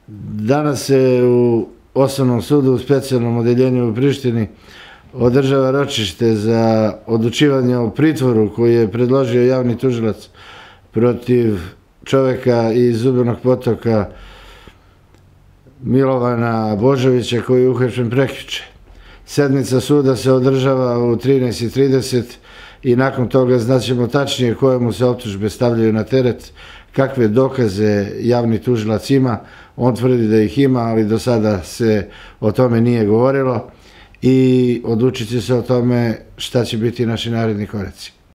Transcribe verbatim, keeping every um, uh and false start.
Danas se u Osnovnom sudu u specijalnom odeljenju u Prištini održava ročište za odlučivanje o pritvoru koji je predložio javni tužilac protiv čoveka iz Zubanog Potoka Milovana Božovića koji je uhapšen prekjuče. Sednica suda se održava u trinaest i trideset i nakon toga znaćemo tačnije koje mu se optužbe stavljaju na teret, kakve dokaze javni tužilac ima. On tvrdi da ih ima, ali do sada se o tome nije govorilo i odlučit će se o tome šta će biti naši naredni koraci.